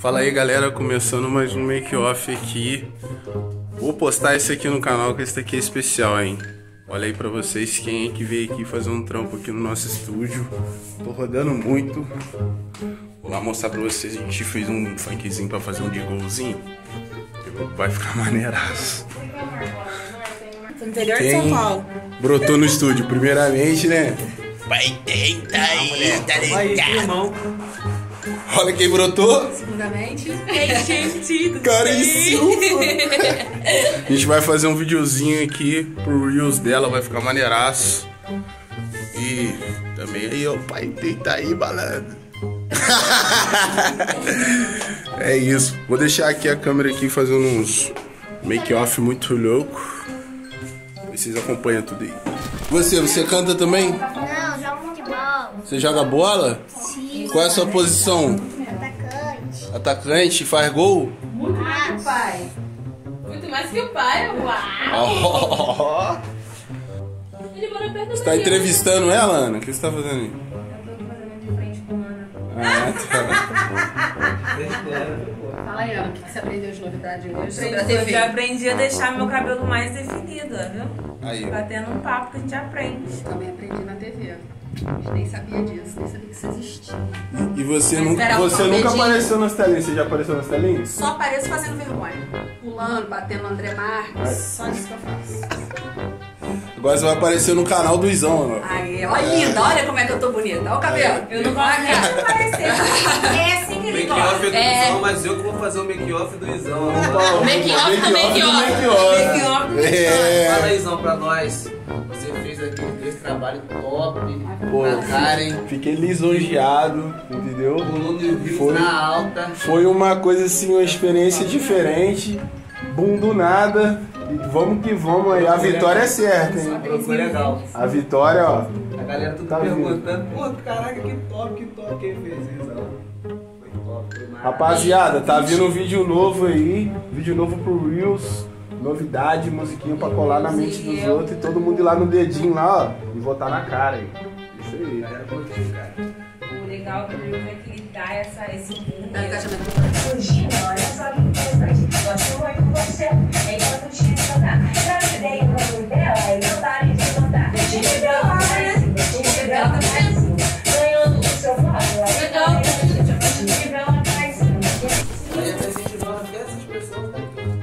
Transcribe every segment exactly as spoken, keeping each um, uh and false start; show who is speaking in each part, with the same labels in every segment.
Speaker 1: Fala aí galera, começando mais um make-off aqui. Vou postar esse aqui no canal, que esse aqui é especial, hein. Olha aí pra vocês quem é que veio aqui fazer um trampo aqui no nosso estúdio. Tô rodando muito. Vou lá mostrar pra vocês, a gente fez um funkzinho pra fazer um jinglezinho. Vai ficar maneiraço.
Speaker 2: Interior de São Paulo.
Speaker 1: Brotou no estúdio, primeiramente, né? Vai, eita, eita, eita. Olha quem brotou.
Speaker 2: Segundamente, gente,
Speaker 1: Caríssimo. A gente vai fazer um videozinho aqui pro Reels dela, vai ficar maneiraço. E também aí, ó, pai, deita aí, balada. É isso. Vou deixar aqui a câmera aqui fazendo uns make-off muito louco. Vocês acompanham tudo aí. Você, você canta também?
Speaker 3: Não, jogo futebol.
Speaker 1: Você joga bola?
Speaker 3: Sim.
Speaker 1: Qual é a sua posição?
Speaker 3: Atacante.
Speaker 1: Atacante? Faz gol?
Speaker 2: Muito mais que o pai. Muito mais que o pai, uau.
Speaker 1: Oh.
Speaker 2: Ele mora perto do
Speaker 1: Você tá entrevistando ela, Ana? O que você tá fazendo aí?
Speaker 2: Eu tô fazendo de frente com a Ana.
Speaker 1: Ah, tá.
Speaker 2: Fala aí, ó, o que você aprendeu de novidade hoje sobre a
Speaker 4: Eu
Speaker 2: T V?
Speaker 4: já aprendi a deixar meu cabelo mais definido, viu?
Speaker 1: Aí.
Speaker 4: Batendo um papo que a gente aprende.
Speaker 2: Também aprendi na T V. A gente nem sabia disso, nem sabia que isso existia.
Speaker 1: E você,
Speaker 2: Mas
Speaker 1: nunca,
Speaker 2: era um
Speaker 1: você nunca
Speaker 2: comedinho.
Speaker 1: apareceu nas telinhas? Você já apareceu nas telinhas?
Speaker 2: Só apareço fazendo vergonha. Pulando, batendo no André Marques. Só isso que eu faço.
Speaker 1: Agora você vai aparecer no canal do Izão, ó.
Speaker 2: Aí, olha linda, olha como é que eu tô bonita. Olha o cabelo.
Speaker 4: Eu não gosto nem de aparecer. É assim que ele
Speaker 5: Make-off
Speaker 4: gosta.
Speaker 5: é do
Speaker 2: É.
Speaker 5: Izão, mas eu que vou fazer o make-off do Izão.
Speaker 2: Make-off do make-off.
Speaker 4: Make-off do
Speaker 1: É.
Speaker 5: Fala, Izão, pra nós. Você fez aqui esse trabalho top.
Speaker 1: Pô,
Speaker 5: Na Karen.
Speaker 1: fiquei lisonjeado, entendeu?
Speaker 5: Pulando de views
Speaker 1: Foi.
Speaker 5: na alta.
Speaker 1: Foi uma coisa assim, uma experiência diferente. Bum do nada. E vamos que vamos aí. A vitória é certa, hein?
Speaker 5: Foi legal.
Speaker 1: A vitória, ó.
Speaker 5: A galera tudo
Speaker 1: Tá
Speaker 5: perguntando, pô, caraca, que top, que top quem fez isso, Izão. Foi top, foi maravilhoso.
Speaker 1: Rapaziada, tá vindo um vídeo novo aí. Vídeo novo pro Reels. Novidade, musiquinha pra colar na mente dos outros. E todo mundo ir lá no dedinho lá, ó. E votar na cara aí. Isso aí.
Speaker 5: Galera, curtiu, cara.
Speaker 4: O legal do Reels é que ele dá essa, esse boom.
Speaker 2: Dá engajamento.
Speaker 6: Olha só que interessante. Gosto muito de você. Enquanto o time cantar. Gravidei o nome dela e não pare de mandar. Time dela, time dela mais. Ganhando o seu favor.
Speaker 2: Legal.
Speaker 6: Time dela mais.
Speaker 5: Aí é pra incentivar até essas pessoas daqui.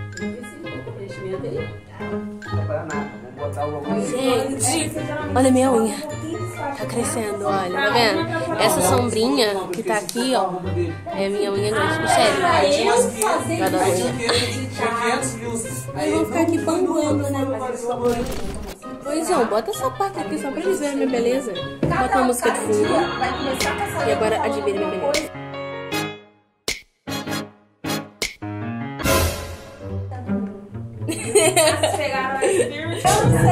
Speaker 5: Não é pra nada. Vou botar o logo.
Speaker 7: Gente, olha minha unha. Tá crescendo, olha, tá vendo? Essa sombrinha que tá aqui, ó, é minha unha grande. Sério, vai dar unha. Eles vão ficar aqui panguando, né? Pois ó, bota essa parte aqui só pra eles verem minha beleza. Bota uma música de fundo. E agora admira minha beleza.
Speaker 4: Pegaram a Spirit.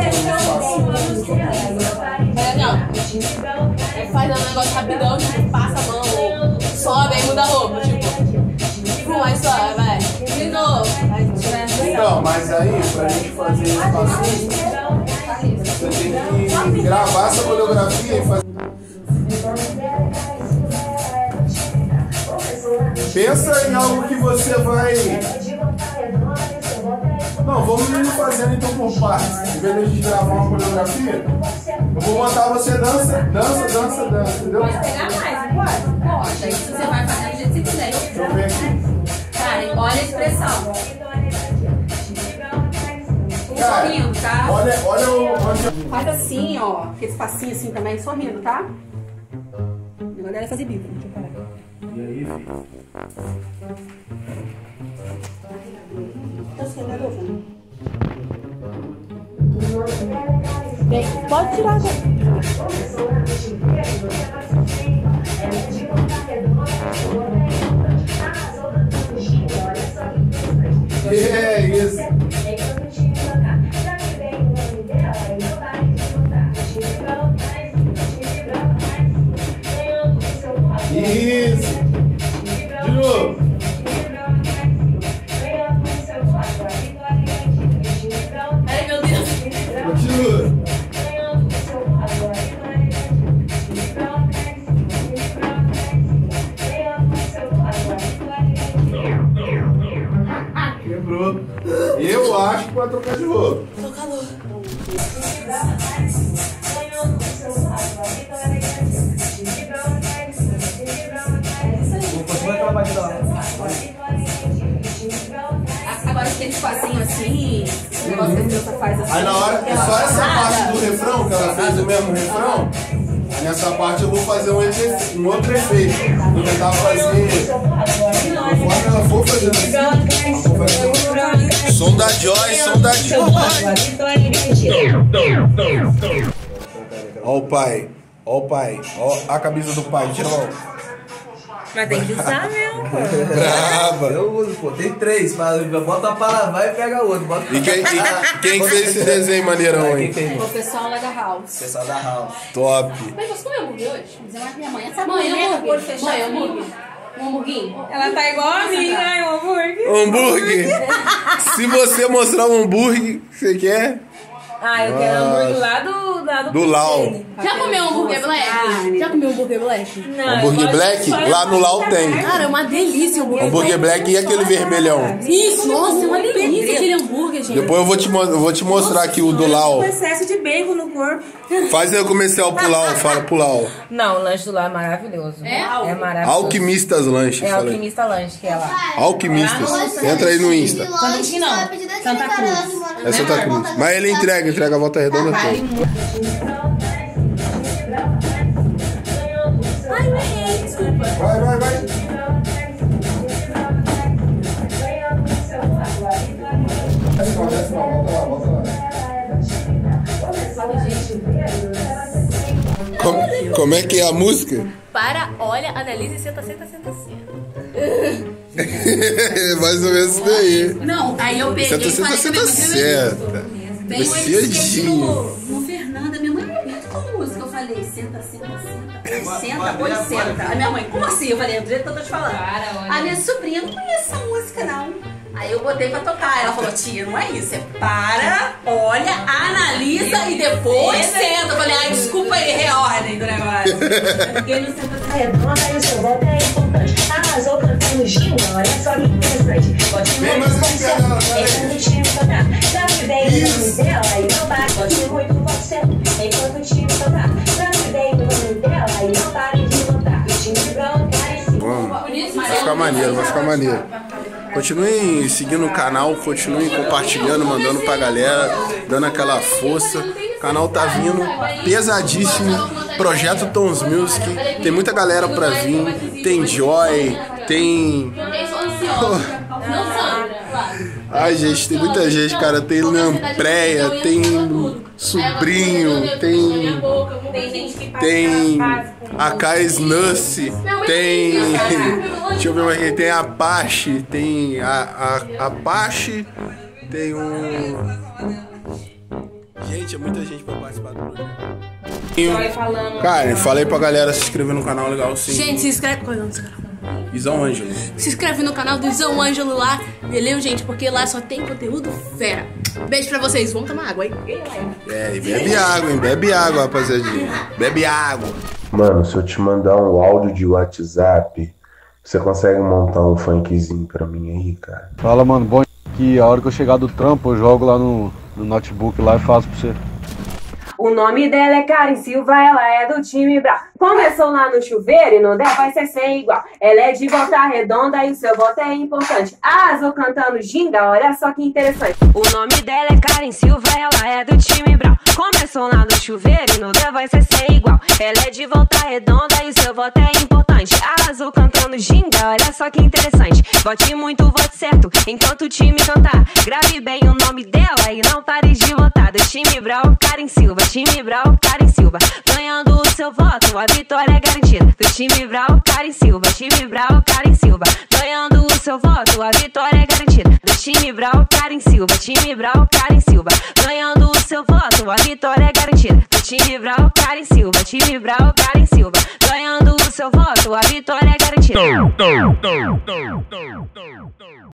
Speaker 7: É, não. É, faz um negócio rapidão, tipo, passa a mão, ou sobe, aí muda a roupa, tipo. Mais suave, vai. De novo.
Speaker 1: Então, mas aí, pra gente fazer esse passinho, você tem que gravar essa coreografia e fazer. Pensa em algo que você vai. Não, vamos ir fazendo então por partes. Em vez de a gente gravar uma coreografia, eu vou botar você dança, dança, dança, dança, entendeu?
Speaker 2: Pode pegar mais, não pode? Pode. Aí você vai fazer do jeito que você quiser.
Speaker 1: Deixa eu ver aqui.
Speaker 2: Karen, olha a expressão.
Speaker 1: Cara,
Speaker 2: Sorrindo, tá?
Speaker 1: olha, olha o. Onde...
Speaker 2: Faz assim, ó. Esse passinho assim também, sorrindo, tá? O negócio dela é fazer bico. Deixa eu parar.
Speaker 1: E aí, filho?
Speaker 2: Tá esquentando, filho?
Speaker 7: Pode tirar agora.
Speaker 1: É isso. Isso. De novo.
Speaker 7: Ai, meu Deus.
Speaker 1: Continua. quebrou. Eu acho que pode trocar de roupa.
Speaker 7: Tô calor.
Speaker 5: Vou continuar trabalhando lá.
Speaker 2: Agora aquele espacinho assim, o negócio que a criança faz assim.
Speaker 1: Aí na hora, é só essa parte do refrão, que ela fez o mesmo refrão. Aí nessa parte eu vou fazer um, efe, um outro efeito. Vou tentar fazer. Conforme ela for fazendo assim. Vou fazer. Som da Joy, som da Joy. Ó o pai, ó o pai, ó a camisa do pai, tira logo.
Speaker 4: Mas tem que usar mesmo, pô.
Speaker 1: Brava.
Speaker 5: Eu uso, pô. Tem três. Bota uma para lavar e pega outro. Bota...
Speaker 1: E quem, e quem fez esse desenho maneirão, hein?
Speaker 2: O pessoal lá da House.
Speaker 5: Pessoal da House.
Speaker 1: Top.
Speaker 2: Mas você comeu hambúrguer hoje? Mas é minha mãe. Essa
Speaker 7: Mãe,
Speaker 2: mãe,
Speaker 7: hambúrguer.
Speaker 2: olho fechado.
Speaker 7: Mãe, hambúrguer. Um hamburguinho?
Speaker 4: Ela tá igual a mim, né? Um hambúrguer.
Speaker 1: Hambúrguer. Se você mostrar um hambúrguer, você quer?
Speaker 4: Ah, eu quero hambúrguer lá do, lá do,
Speaker 1: Do Lau.
Speaker 4: dele.
Speaker 7: Já comeu hambúrguer black? Já comeu hambúrguer black?
Speaker 4: Não, eu
Speaker 1: Hambúrguer
Speaker 4: gosto
Speaker 1: black?
Speaker 4: só de
Speaker 1: Lá no Lau tem.
Speaker 7: Cara, é uma delícia o hambúrguer.
Speaker 1: Hambúrguer black e aquele vermelhão.
Speaker 7: Isso, nossa, é uma delícia aquele hambúrguer, gente.
Speaker 1: Depois eu vou te, mo- eu vou te mostrar aqui o do Lau.
Speaker 4: Com excesso de bacon no corpo.
Speaker 1: Faz aí o comercial pro Lau, fala pro Lau.
Speaker 4: Não, o lanche do Lau é maravilhoso.
Speaker 7: É?
Speaker 4: É maravilhoso.
Speaker 1: Alquimistas Lanche,
Speaker 4: É
Speaker 1: fala aí.
Speaker 4: Alquimista Lanche, que é lá.
Speaker 1: Alquimistas. Entra aí no Insta.
Speaker 3: Longe,
Speaker 4: não.
Speaker 3: só pedir daquele
Speaker 4: Santa
Speaker 3: cara
Speaker 4: Cruz.
Speaker 3: lá que mora
Speaker 1: É Santa Cruz. Mas ele entrega, entrega a volta redonda toda. Vai, vai, vai. Desce não, desce não, volta lá, volta lá. Como, como é que é a música?
Speaker 7: Para, olha, analise, senta, senta, senta, senta.
Speaker 1: Mais ou menos isso daí.
Speaker 2: Não, aí eu peguei
Speaker 1: Senta,
Speaker 2: e
Speaker 1: senta,
Speaker 2: falei
Speaker 1: senta,
Speaker 2: também,
Speaker 1: senta.
Speaker 2: Bem, eu esqueci
Speaker 1: Viciadinho.
Speaker 2: no, no Fernanda, minha mãe não acredita com música. Eu falei, senta, senta, senta. Pois senta, pois senta. A minha mãe, como assim? Eu falei, é do jeito que eu tô te falando. A minha sobrinha não conhece essa música, não. Aí eu botei pra tocar. Ela falou, tia, não é isso. É para, olha, analisa e depois senta. Eu falei, ai, desculpa aí, reordem do negócio. Porque não senta.
Speaker 6: Redonda e o seu voto é importante. Arrasou cantando ginga, olha só que interessante. Bote
Speaker 1: Vem
Speaker 6: muito
Speaker 1: mais uma
Speaker 6: você,
Speaker 1: piada, vai.
Speaker 6: enquanto o time tocar. Grave bem o nome dela e não bate. Bote muito você, enquanto o time tocar. Grave bem o nome dela e não pare de votar. O time branco cai em cima.
Speaker 1: Vamos. Vai ficar maneiro, vai ficar maneiro. Continuem seguindo o canal, continuem compartilhando, mandando pra galera, dando aquela força. O canal tá vindo pesadíssimo. Projeto Tons Music. Tem muita galera pra vir. Tem Joy, tem. Ai, gente, tem muita gente, cara. Tem Lampreia, tem Sobrinho, tem. Tem a Kais Nussy, tem. Deixa eu ver mais aqui. Tem a Apache, tem a, a Apache, tem um. Gente, é muita gente pra participar do projeto. Cara, falei pra galera se inscrever no canal, legal sim.
Speaker 7: Gente, se inscreve. Qual é o nome desse canal?
Speaker 1: Isão Ângelo.
Speaker 7: Se inscreve no canal do Isão Ângelo lá, beleza, gente? Porque lá só tem conteúdo fera. Beijo pra vocês. Vamos tomar água aí.
Speaker 1: É, e bebe água, hein? Bebe água, rapaziadinha. Bebe água.
Speaker 8: Mano, se eu te mandar um áudio de WhatsApp, você consegue montar um funkzinho pra mim aí, cara?
Speaker 9: Fala, mano, bom que a hora que eu chegar do trampo, eu jogo lá no, no notebook lá e faço pra você.
Speaker 6: O nome dela é Karen Silva, ela é do time Brau. Começou lá no chuveiro e não der, vai ser sem igual. Ela é de volta redonda e o seu voto é importante. Arrasou cantando ginga, olha só que interessante. O nome dela é Karen Silva, ela é do time Brau. Começou lá no chuveiro e não der, vai ser sem igual. Ela é de volta redonda e o seu voto é importante. Arrasou cantando ginga, olha só que interessante. Vote muito, vote certo, enquanto o time cantar. Grave bem o nome dela e não pare de votar. Do time Brau, Karen Silva. Time Brau, Karen Silva. Ganhando o seu voto, a vitória é garantida. Do time Brau, Karen Silva. Time Brau, Karen Silva. Ganhando o seu voto, a vitória é garantida. Do time Brau, Karen Silva. Time Brau, Karen Silva. Ganhando o seu voto, a vitória é garantida. Do time Brau, Karen Silva. Time Brau, Karen Silva. Ganhando o seu voto, a vitória é garantida.